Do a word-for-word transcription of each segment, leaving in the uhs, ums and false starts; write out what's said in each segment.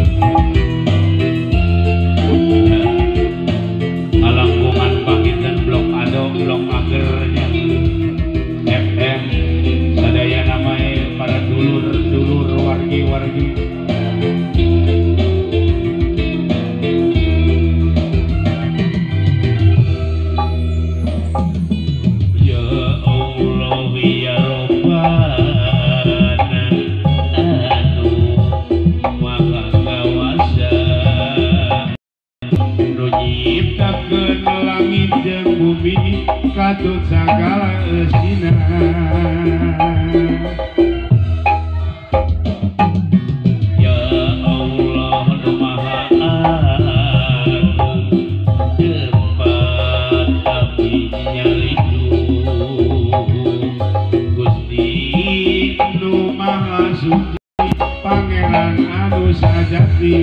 Katut segala esina ya Allah nu maha agung tempat abdi nyaridu Gusti nu maha suci pangeran anu sajati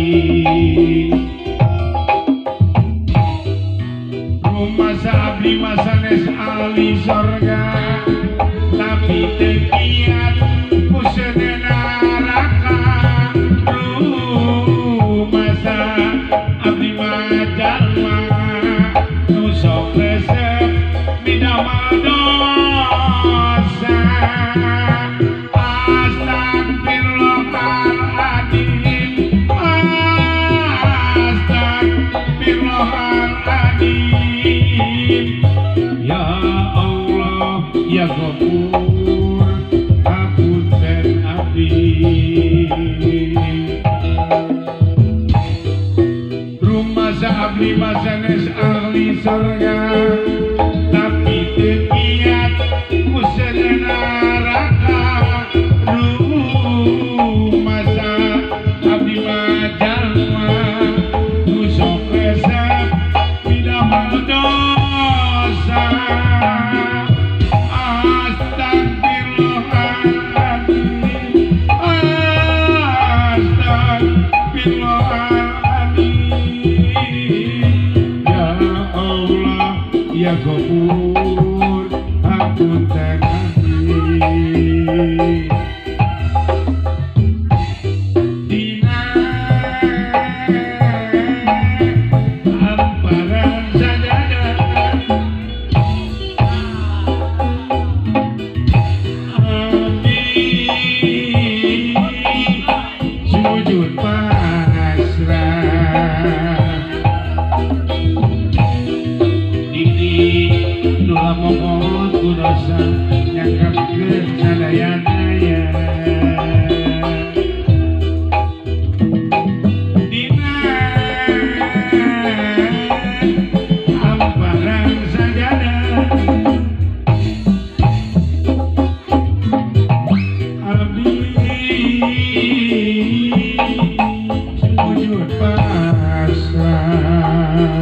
abdi masanes ahli sorga tapi tekiat kusene neraka rumasa abdi majalma nu sok resep midamel dosa astagfirullahaladzim astagfirullahaladzim ya Allah ya Ghafur hapunten abdi rumah abdi masanes ahli surga tapi tekiat kusene neraka rumah abdi majalma kusok resep midamel dosa ya Ghafur hapunten abdi dina hamparan sajadah abdi sujud pasrah mohon kudosa nyangkapkeun sadayana dina hamparan sajadah abdi sujud pasrah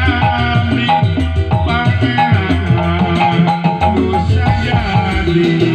Pangeran abdi, pangeran nu sajati.